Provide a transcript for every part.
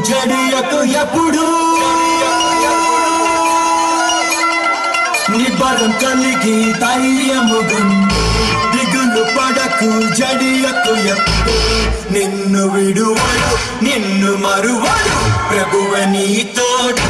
జడియకు ఎప్పుడు నిబరం కలిగి ధైర్యముగుండు దిగులు పడకు జడియకు ఎప్పుడు నిన్ను విడువడు నిన్ను మరువడు ప్రభువే నీ తోడు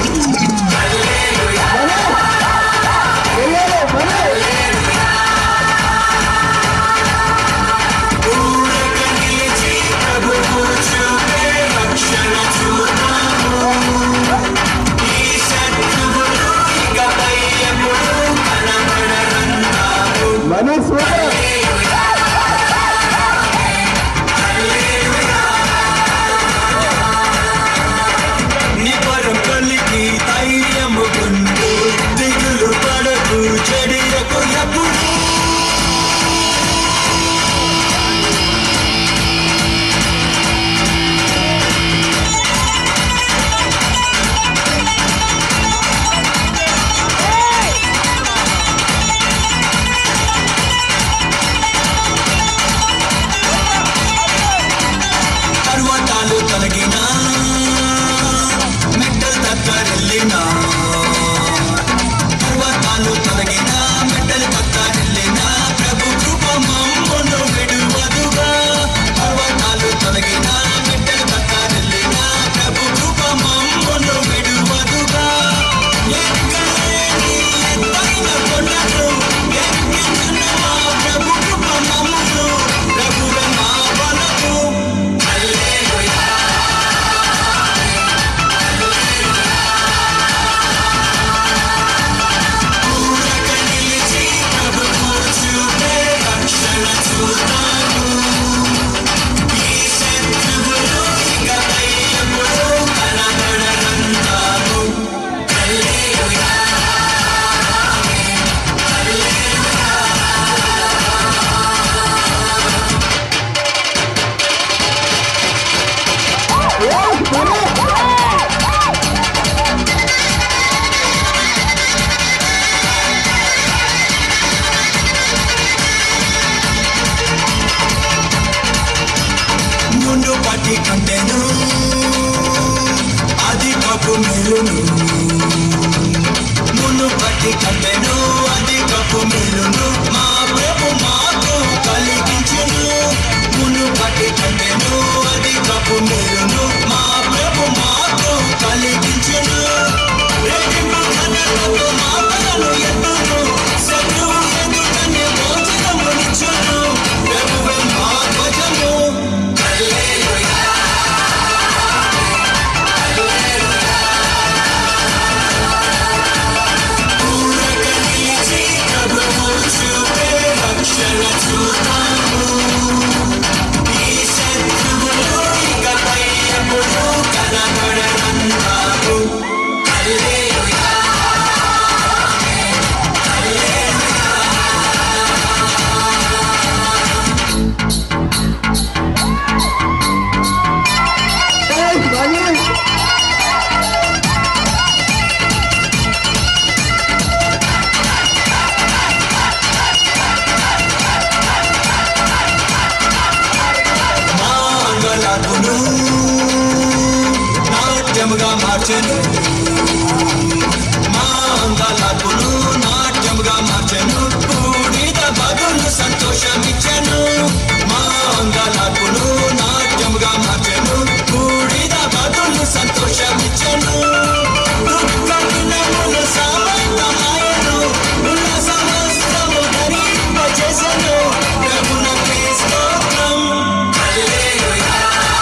నిబరం కలిగి ధైర్యముగుండు దిగులు పడకు జడియకు ఎప్పుడు పర్వతాలు తొలగినా మెట్టలు తక్కరెళ్ళినా పర్వతాలు తొలగినా మెట్టలు తక్కరెళ్ళినా ప్రభు కృప మమ్మును విడువదుగా పర్వతాలు తొలగినా మెట్టలు తక్కరెళ్ళినా ప్రభు కృప మమ్మును విడువదుగా ఎక్కలేని ఎత్తైన కొండను ఎక్కించున్న మా ప్రభు కృప మమ్మును ప్రభువే మా బలము ముందు పట్టి కంటెను అధికపు మేలును ముందు పట్టి కంటెను అధికపు మేలును మా ప్రభు మాకు కలిగించును ముందు పట్టి కంటెను అధికపు మేలును మా ప్రభు మాకు కలిగించును రెట్టింపు ఘనతతో మా తలను ఎత్తును శత్రువు ఎదుటనే భోజనమునిచ్చును ప్రభువే మా ధ్వజము నాట్యముగా మార్చెను మా అందాలను నాట్యముగా మార్చెను బూడిద బదులు సంతోషమిచ్చెను మా అందాలను నాట్యముగా మార్చెను బూడిద బదులు సంతోషమిచ్చెను దుఃఖములు సమస్తమాయను ఉన్న సమస్తము ధరింపజేసెను ప్రభునకే స్తోత్రం హల్లెలూయా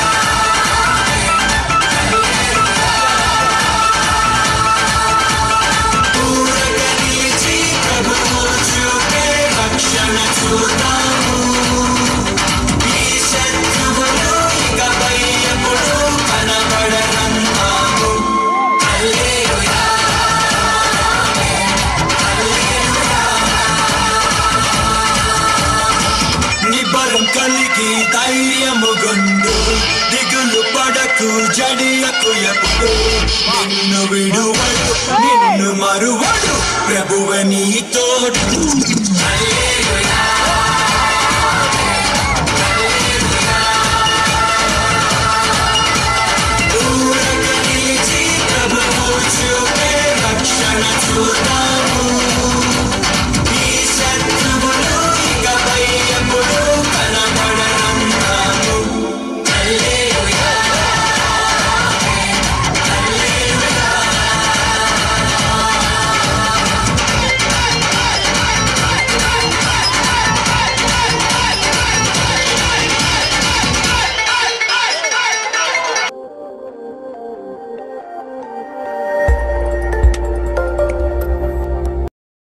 నిబరం కలిగి ధైర్యముగుండు దిగులు పడకు జడియకు ఎప్పుడు నిన్ను విడువడు నిన్ను మరువడు ప్రభువే నీ తోడు హల్లెలూయా